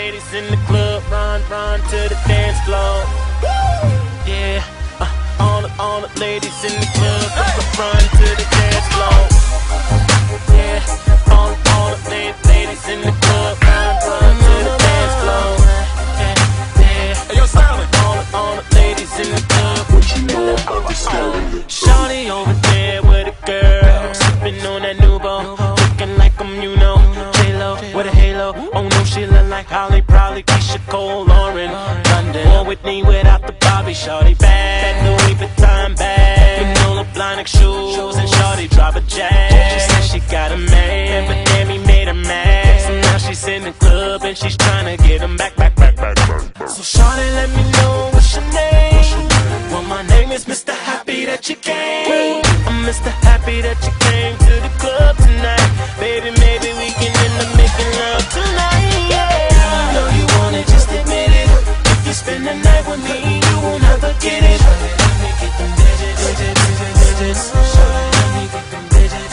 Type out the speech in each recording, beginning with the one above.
ladies in the club, run to the dance floor. Yeah, all the ladies in the club, run to the dance floor. Yeah, all the ladies in the club, run to the dance floor. Yeah, hey, yo, Styling. All the ladies in the club, what you know about the Styling? Shawty over there with a girl, sipping on that Nuvo, looking like I'm, you know, J-Lo with a halo. Oh no, she look like Holly, probably Keisha Cole, Lauren, London, or Whitney without the Bobby. Shawty bad, Louis Vuitton bag, Manolo Blahnik shoes, and Shawty drive a Jag. She said she got a man, but damn he made her mad. So now she's in the club and she's trying to get him back. So Shawty, let me know what's your name. Well, my name is Mr. Happy that you came. I'm Mr. Happy that you came to the club tonight. Baby, maybe we can end up making love tonight. Yeah, I know you want it, just admit it. If you spend the night with me, you won't ever get it. Let me get them digits. Let me get them digits.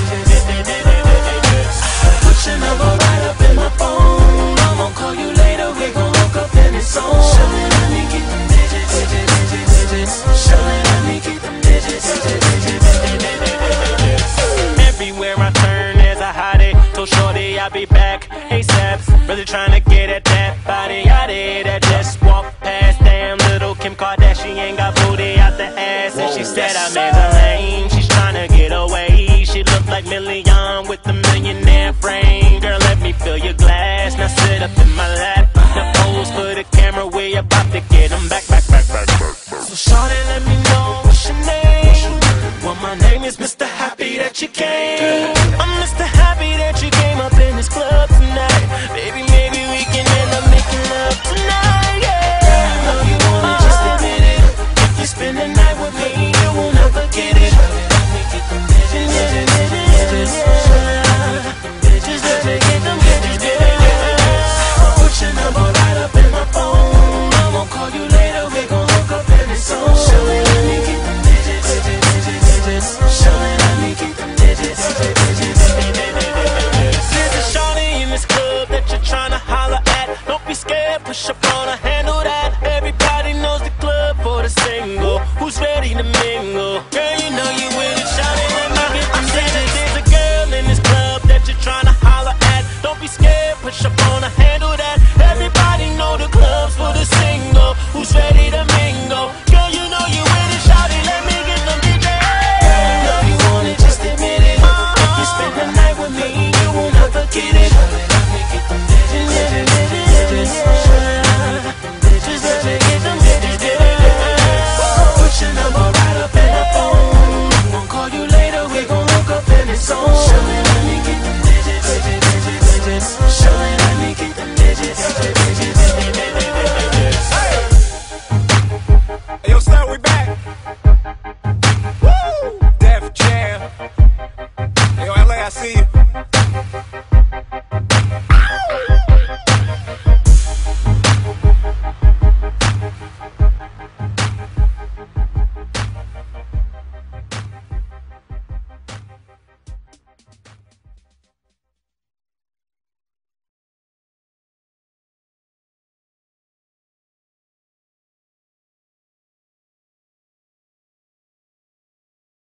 Put your number right up in my phone. I'm gonna call you later, we gon' hook up in the zone. Let me get them digits. Let me get them digits. Everywhere I turn, there's a hottie. Told Shorty I'll be back ASAP. Really trying to get at that.